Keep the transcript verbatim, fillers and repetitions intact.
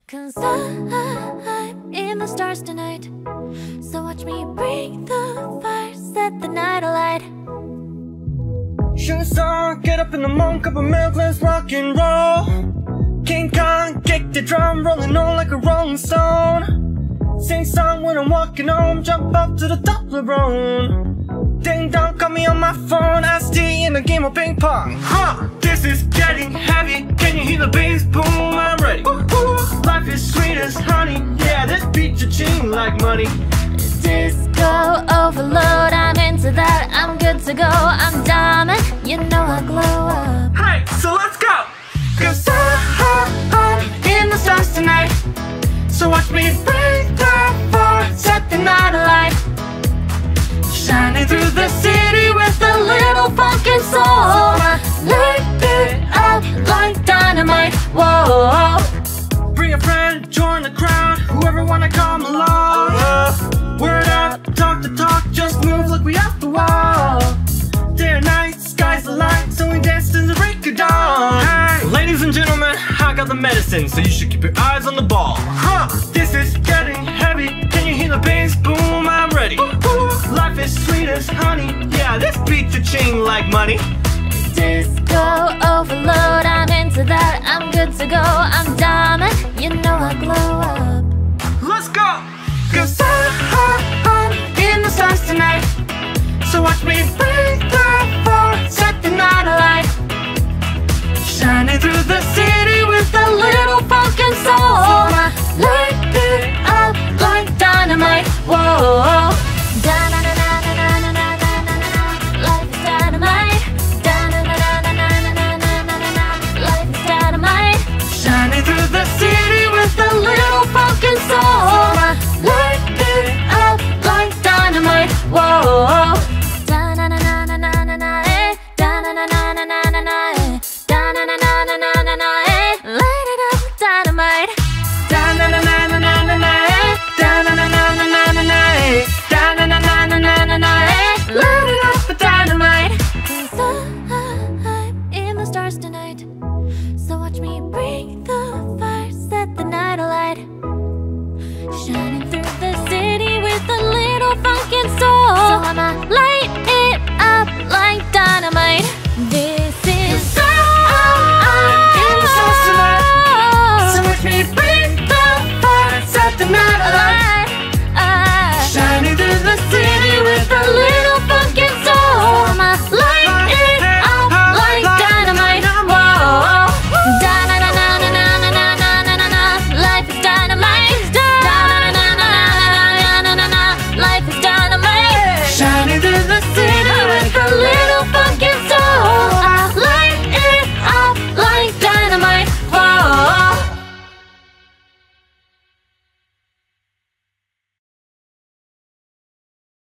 'Cause I'm in the stars tonight. So watch me bring the fire, set the night alight. Shooting star, get up in the morning, cup of milk, let's rock and roll. King Kong, kick the drum, rolling on like a rolling stone. Sing song when I'm walking home, jump up to the top of the road. Ding dong, call me on my phone, S D in a game of ping pong. Huh, this is getting heavy, can you hear the bass boom? I'm ready. Ooh, ooh. Life is sweet as honey, yeah, this beat cha-ching like money. Disco overload, I'm into that, I'm good to go. I'm diamond, you know I glow up. Hey, so let's go! 'Cause I'm in the stars tonight. So watch me break the fire, set the night alight. Shining through the city with a little funkin' soul. Light it up like dynamite, whoa. Bring a friend, join the crowd, whoever wanna come along. uh, Word up, talk the talk, just move like we off the wall. Day or night, sky's the light, so we dance to the break of dawn. Hey, ladies and gentlemen, I got the medicine, so you should keep your eyes on the ball. Huh, this is getting heavy, can you hear the bass boom? I'm ready. Ooh, ooh. Life is sweet as honey, yeah, this beat cha-ching like money. Disco overload, I'm into that, I'm good to go. I'm diamond, you know I glow up. Let's go! 'Cause I'm in the stars tonight. So watch me break the fire, set the night alight. Shining through the city with a little funkin' soul. Light it up like dynamite, whoa. Life is dynamite. Life is dynamite. Shining through the city with a little funkin' soul. Light it up like dynamite, whoa. Da-na-na-na-na-na-na, eh. Da-na-na-na-na-na-na, eh. Da-na-na-na-na-na-na, eh. Light it up with dynamite. Da-na-na-na-na-na-na, eh. Da-na-na-na-na-na-na, eh. Da-na-na-na-na-na-na, eh. Light it up with dynamite. 'Cause I'm in the stars tonight. So watch me bring the fire, set the night alight. Shining through the city with a little funkin' soul. So I'm a light